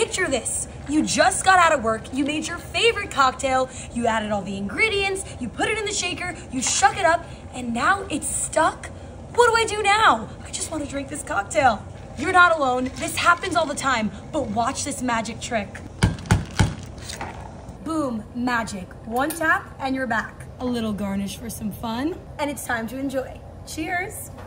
picture this. You just got out of work, you made your favorite cocktail, you added all the ingredients, you put it in the shaker, you shook it up, and now it's stuck? What do I do now? I just want to drink this cocktail. You're not alone. This happens all the time, but watch this magic trick. Boom, magic. One tap and you're back. A little garnish for some fun, and it's time to enjoy. Cheers.